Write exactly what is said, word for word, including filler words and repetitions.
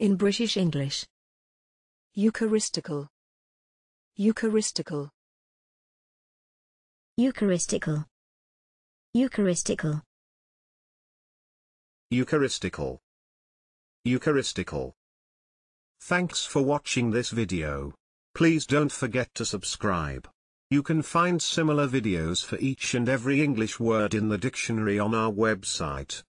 In British English. Eucharistical. Eucharistical. Eucharistical. Eucharistical. Eucharistical. Eucharistical. Thanks for watching this video. Please don't forget to subscribe. You can find similar videos for each and every English word in the dictionary on our website.